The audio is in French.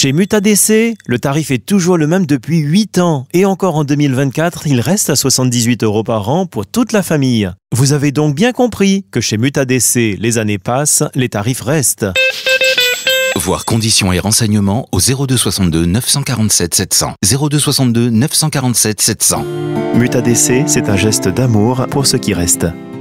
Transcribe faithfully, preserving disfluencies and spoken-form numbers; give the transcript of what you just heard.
Chez Mutadc, le tarif est toujours le même depuis huit ans. Et encore en deux mille vingt-quatre, il reste à soixante-dix-huit euros par an pour toute la famille. Vous avez donc bien compris que chez Mutadc, les années passent, les tarifs restent. Voir conditions et renseignements au zéro deux soixante-deux neuf cent quarante-sept sept cents. zéro deux soixante-deux neuf cent quarante-sept sept cents. Mutadc, c'est un geste d'amour pour ceux qui restent.